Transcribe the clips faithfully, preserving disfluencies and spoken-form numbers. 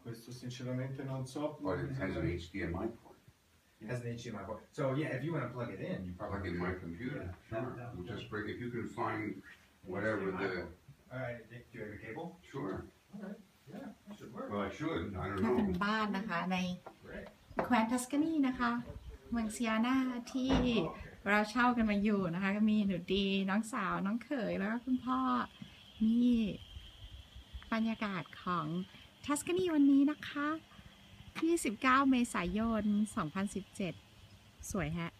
questo sinceramente non so. But it has an H D M I port. It has an H D M I port. So yeah, if you want to plug it in, you probably Plug in my computer. Sure. We'll just break if you can find whatever the. All right. Do you have a cable? Sure. All right. Yeah, that should work. Well, I should. I don't แค่เป็น know. บ้านนะคะใน Great. แคว้นทัสกานีนะคะเมืองซิอาน่าที่เราเช่ากันมาอยู่นะคะก็มีหนูดีน้องสาวน้องเขยแล้วก็คุณพ่อนี่บรรยากาศของทัสกานีวันนี้นะคะที่สิบเก้าเมษายนสองพันสิบเจ็ดสวยฮะ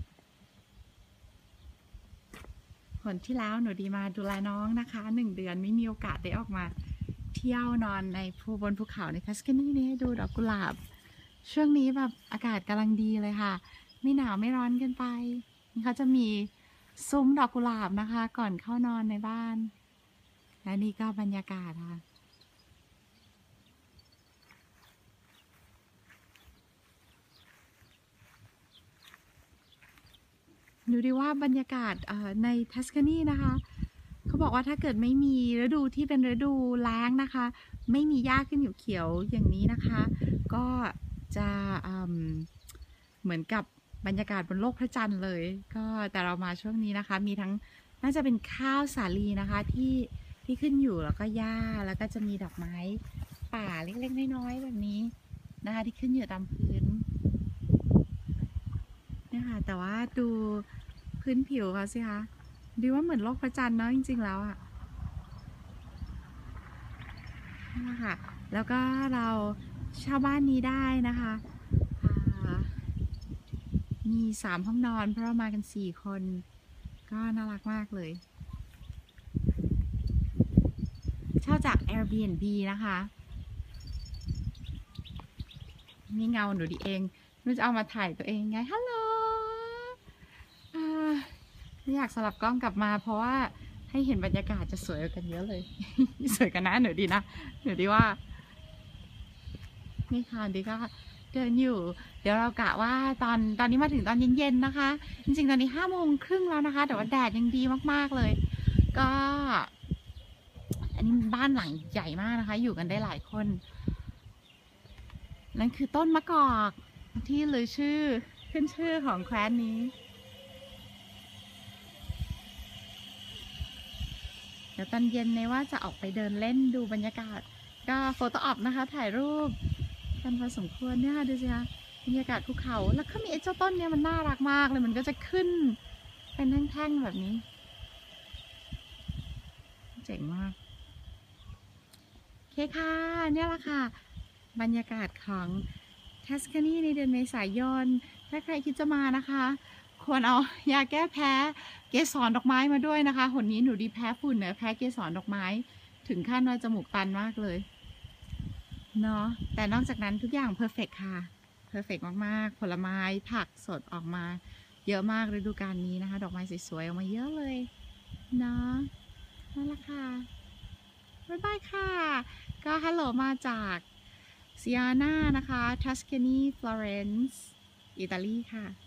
คนที่แล้วหนูดีมาดูแลน้องนะคะหนึ่งเดือนไม่มีโอกาสได้ออกมาเที่ยวนอนในภูบนภูเขาในทัสกานีนี่ดูดอกกุหลาบช่วงนี้แบบอากาศกำลังดีเลยค่ะไม่หนาวไม่ร้อนเกินไปเขาจะมีซุ้มดอกกุหลาบนะคะก่อนเข้านอนในบ้านและนี่ก็บรรยากาศค่ะดูดิว่าบรรยากาศในทัสกานีนะคะเขาบอกว่าถ้าเกิดไม่มีฤดูที่เป็นฤดูแล้งนะคะไม่มีหญ้าขึ้นอยู่เขียวอย่างนี้นะคะก็จะเหมือนกับบรรยากาศบนโลกพระจันทร์เลยก็แต่เรามาช่วงนี้นะคะมีทั้งน่าจะเป็นข้าวสาลีนะคะที่ที่ขึ้นอยู่แล้วก็หญ้าแล้วก็จะมีดอกไม้ป่าเล็กๆน้อยๆแบบนี้นะคะที่ขึ้นอยู่ตามพื้นนี่ค่ะแต่ว่าดูพื้นผิวเขาสิคะดูว่าเหมือนโลกพระจันทร์เนาะจริงๆแล้วอะนี่ค่ะแล้วก็เราเช่าบ้านนี้ได้นะคะมีสามห้องนอนเพราะเรามากันสี่คนก็น่ารักมากเลยเช่าจาก Airbnb นะคะนี่เงาหนูดีเองหนูจะเอามาถ่ายตัวเองไงฮัลโหลไม่อยากสลับกล้องกลับมาเพราะว่าให้เห็นบรรยากาศจะสวยกันเยอะเลย สวยกันนะหนูดีนะหนูดีว่านี่ค่ะดีก็เดินอยู่เดี๋ยวเรากะว่าตอนตอนนี้มาถึงตอนเย็นๆนะคะจริงๆตอนนี้ห้าโมงครึ่งแล้วนะคะแต่ว่าแดดยังดีมากๆเลยก็อันนี้บ้านหลังใหญ่มากนะคะอยู่กันได้หลายคนนั่นคือต้นมะกอกที่ลือชื่อขึ้นชื่อของแคว้นนี้เดี๋ยวตอนเย็นเนี่ยว่าจะออกไปเดินเล่นดูบรรยากาศก็โฟโต้ออปนะคะถ่ายรูปกันพอสมควรเนี่ยค่ะดูสิคะบรรยากาศภูเขาแล้วก็มีไอ้เจ้าต้นเนี่ยมันน่ารักมากเลยมันก็จะขึ้นเป็นแท่งๆแบบนี้เจ๋งมากโอเคค่ะเนี่ยแหละค่ะบรรยากาศของทัสกานีในเดือนเมษายนถ้าใครคิดจะมานะคะควรเอายาแก้แพ้เกสรดอกไม้มาด้วยนะคะหนนี้หนูดีแพ้ฝุ่นเนอะแพ้เกสรดอกไม้ถึงขั้นว่าจมูกตันมากเลยเนาะแต่นอกจากนั้นทุกอย่างเพอร์เฟกค่ะเพอร์เฟกมากๆผลไม้ผักสดออกมาเยอะมากฤดูกาลนี้นะคะดอกไม้สวยๆออกมาเยอะเลยเนาะนั่นแหละค่ะบ๊ายบายค่ะก็ฮัลโหลมาจากซิอาน่านะคะทัสกานีฟลอเรนซ์อิตาลีค่ะ